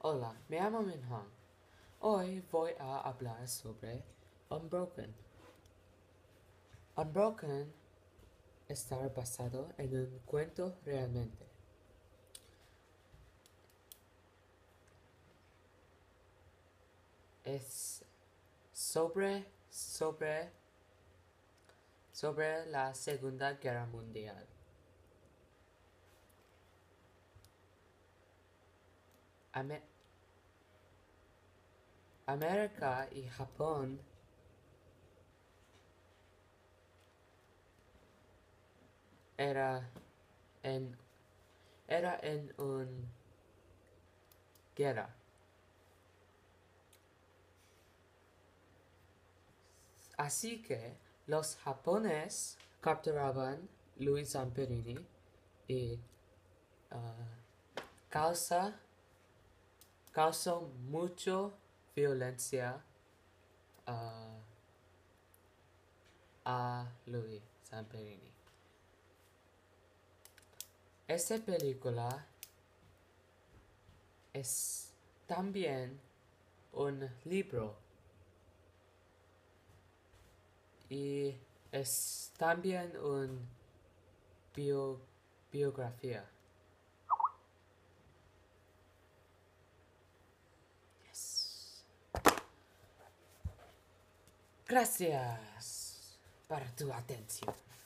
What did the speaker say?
Hola, me llamo Min Hong. Hoy voy a hablar sobre Unbroken. Unbroken está basado en un cuento realmente. Es sobre la Segunda Guerra Mundial. Ame- América y Japón era en, era en una guerra. Así que los japoneses capturaban Luis Zamperini y causa, causó mucha violencia a Luis Zamperini. Esta película es también un libro y es también una biografía. Yes. Gracias por tu atención.